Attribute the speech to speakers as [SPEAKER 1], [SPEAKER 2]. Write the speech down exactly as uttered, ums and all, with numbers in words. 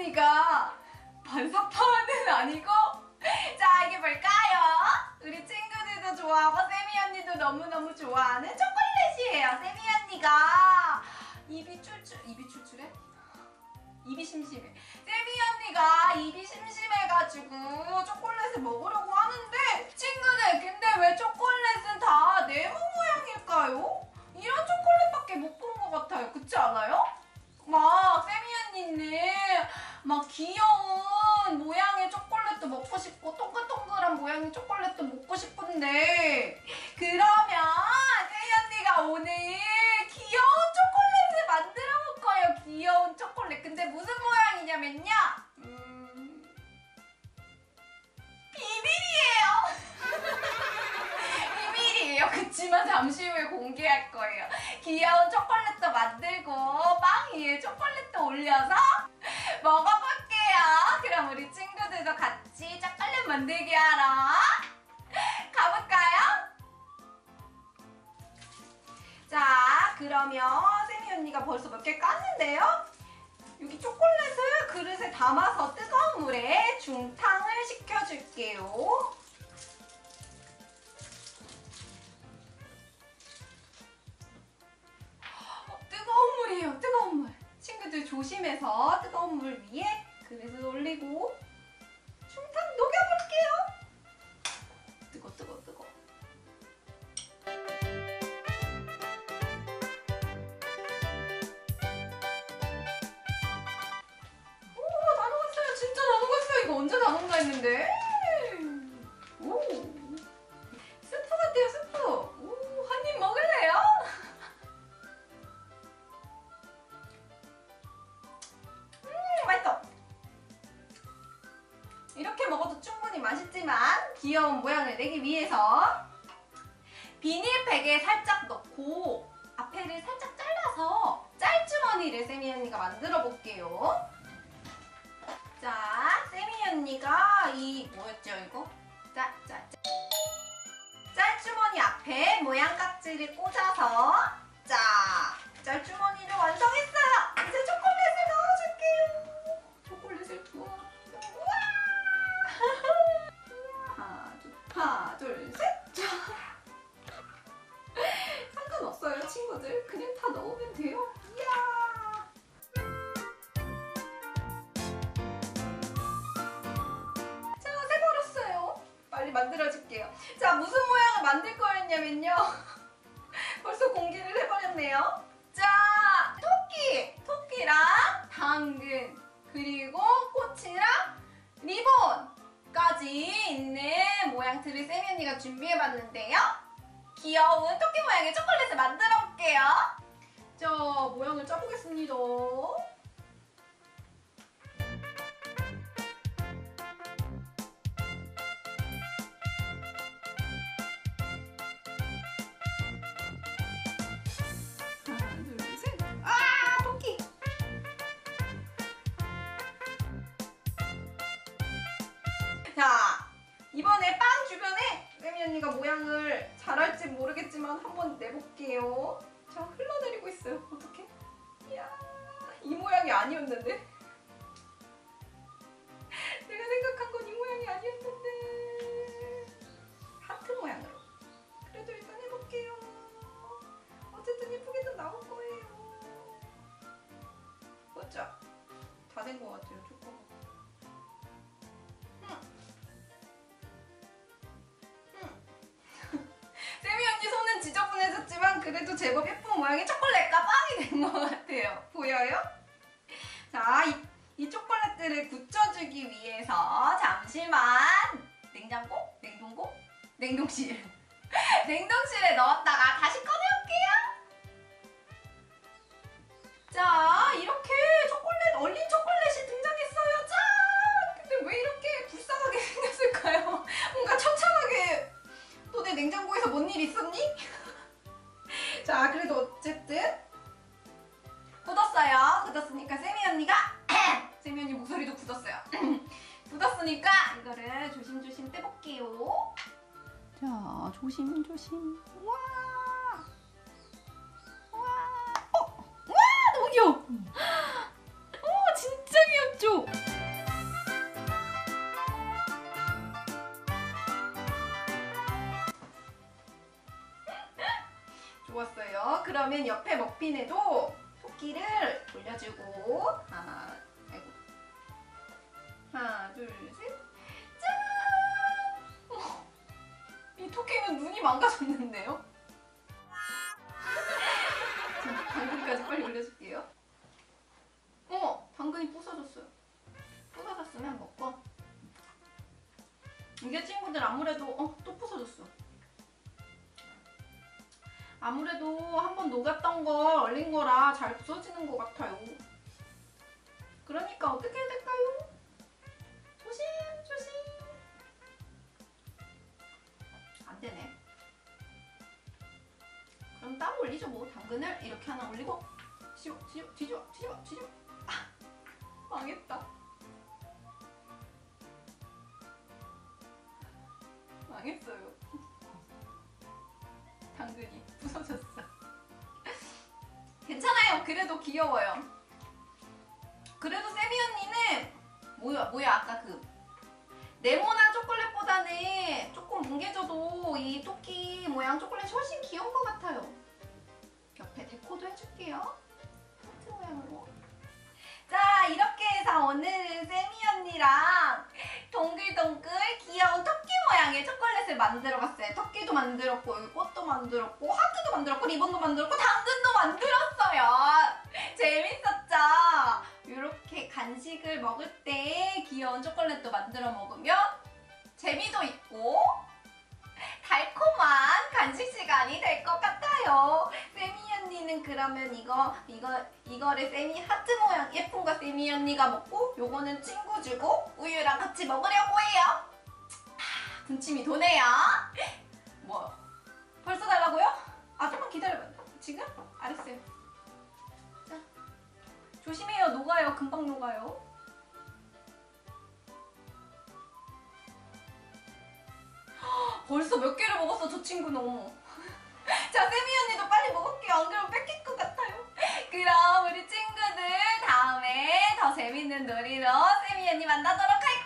[SPEAKER 1] 언니가 반사판은 아니고 자, 이게 뭘까요? 우리 친구들도 좋아하고 세미 언니도 너무너무 좋아하는 초콜릿이에요. 세미 언니가 입이 출출... 입이 출출해? 입이 심심해. 세미 언니가 입이 심심해가지고 초콜릿을 먹으려고 하는데 친구들, 근데 왜 초콜릿은 다 네모 모양일까요? 이런 초콜릿밖에 못 본 것 같아요. 그렇지 않아요? 막 세미 언니는 막 귀여운 모양의 초콜릿도 먹고 싶고 동글동글한 모양의 초콜릿도 먹고 싶은데, 그러면 세미 언니가 오늘 귀여운 초콜릿을 만들어 볼 거예요. 귀여운 초콜릿. 근데 무슨 모양이냐면요, 음... 비밀이에요. 비밀이에요. 그치만 잠시 후에 공개할 거예요. 귀여운 초콜릿도 만들고 빵 위에 초콜릿도 올려서 먹어볼게요. 그럼 우리 친구들도 같이 초콜릿 만들기 하러 가볼까요? 자, 그러면 세미 언니가 벌써 몇 개 깠는데요. 여기 초콜릿을 그릇에 담아서 뜨거운 물에 중탕을 시켜줄게요. 어, 뜨거운 물이에요. 뜨거운 물. 친구들 조심해서 뜨거운 물 위에 그릇을 올리고 중탕 녹여볼게요. 뜨거 뜨거 뜨거. 오, 다 녹았어요. 진짜 다 녹았어요. 이거 언제 다 녹나 했는데. 오, 스프 같아요. 스프. 오, 한 입 먹을래요? 이렇게 먹어도 충분히 맛있지만 귀여운 모양을 내기 위해서 비닐팩에 살짝 넣고 앞에를 살짝 잘라서 짤주머니를 세미 언니가 만들어 볼게요. 자, 세미 언니가 이 뭐였죠 이거? 짜, 짜, 짜. 짤주머니 앞에 모양 깍지를 꽂아서 자, 짤주머니를 완성했어요. 이제 초콜릿을 넣어줄게요. 초콜릿을 부어. 하나, 둘, 하나, 둘, 셋! 상관없어요, 친구들. 그냥 다 넣으면 돼요. 이야! 자, 새버렸어요. 빨리 만들어줄게요. 자, 무슨 모양을 만들 거였냐면요. 벌써 공개를 해버렸네요. 자, 토끼! 토끼랑 당근, 그리고 꽃이랑 리본! 까지 있는 모양들을 세미 언니가 준비해봤는데요. 귀여운 토끼 모양의 초콜릿을 만들어 볼게요. 자, 모양을 짜보겠습니다. 하나, 둘, 셋. 아, 토끼! 자, 이번에 빵 주변에 세미 언니가 모양을 잘할지 모르겠지만 한번 내볼게요. 자, 흘러내리고 있어요. 어떡해? 이야, 이 모양이 아니었는데. 내가 생각한 건 이 모양이 아니었는데. 하트 모양으로. 그래도 일단 해볼게요. 어쨌든 예쁘게도 나올 거예요. 맞죠? 다 된 것 같아요, 초코가. 세미 언니 손은 지저분해졌지만 그래도 제법 예쁜 모양의 초콜릿과 빵이 된 것 같아요. 보여요? 자, 이, 이 초콜릿들을 굳혀주기 위해서 잠시만 냉장고? 냉동고? 냉동실 냉동실에 넣었다가 다시 꺼내올게요. 자, 이렇게 초콜릿, 얼린 초콜릿이 등장했어요. 짠! 근데 왜 이렇게 불쌍하게 생겼을까요? 뭔가 처참하게. 너 내 냉장고에서 뭔 일 있었니? 자, 그래도 어쨌든 굳었어요. 굳었으니까 세미 언니가 세미 언니 목소리도 굳었어요. 굳었으니까 이거를 조심조심 떼볼게요. 자, 조심조심. 와! 와! 어! 와! 너무 귀여워! 어, 진짜 귀엽죠? 그러면 옆에 머핀에도 토끼를 올려주고 하나, 아이고. 하나, 둘, 셋. 짠! 어, 이 토끼는 눈이 망가졌는데요? 당근까지 빨리 올려줄게요. 어머! 당근이 부서졌어요. 부서졌으면 먹고. 이게 친구들 아무래도 어, 또 부서졌어. 아무래도 한번 녹였던 걸 얼린 거라 잘 부서지는 것 같아요. 그러니까 어떻게 해야 될까요? 조심 조심. 안 되네. 그럼 따로 올리죠 뭐. 당근을 이렇게 하나 올리고 뒤집어 뒤집어 뒤집어 뒤집어 뒤집어. 아, 망했다. 망했어요. 당근이 부서졌어. 괜찮아요. 그래도 귀여워요. 그래도 세미 언니는 뭐야 뭐야 아까 그 네모난 초콜릿보다는 조금 뭉개져도 이 토끼 모양 초콜릿이 훨씬 귀여운 것 같아요. 옆에 데코도 해줄게요. 하트 모양으로. 자, 이렇게 해서 오늘은 세미 언니랑 동글동글 귀여운 토끼 모양의 초콜릿을 만들어봤어요. 토끼도 만들었고 여기 꽃도 만들었고 하트도 만들었고 리본도 만들었고 당근도 만들었어요. 재밌었죠? 이렇게 간식을 먹을 때 귀여운 초콜릿도 만들어 먹으면 재미도 있고 달콤한 간식 시간이 될 것 같아요. 세미 언니는 그러면 이거 이거 이거를 세미 하트 모양 예쁜 거 세미 언니가 먹고 요거는 친구 주고 우유랑 같이 먹으려고 해요. 아, 군침이 도네요. 뭐 벌써 달라고요? 아 조금만 기다려봐요. 지금? 알았어요. 자, 조심해요. 녹아요. 금방 녹아요. 벌써 몇 개를 먹었어 저 친구는. 어머. 자, 세미 언니도 빨리 먹을게요. 안 그러면 뺏길 것 같아요. 그럼 우리 친구들 다음에 더 재밌는 놀이로 세미 언니 만나도록 할게요.